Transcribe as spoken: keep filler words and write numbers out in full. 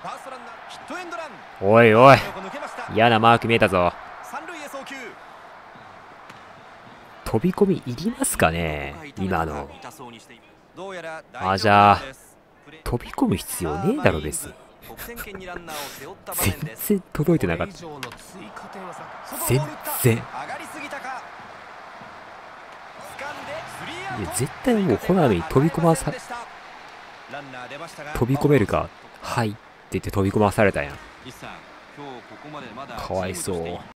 おいおい、嫌なマーク見えたぞ。飛び込みいりますかね今の。あ、じゃあ飛び込む必要ねえだろ別に。全然届いてなかった。全然。いや絶対もうコナミに飛び込まさ飛び込めるかはいって言って飛び込まされたやん。かわいそう。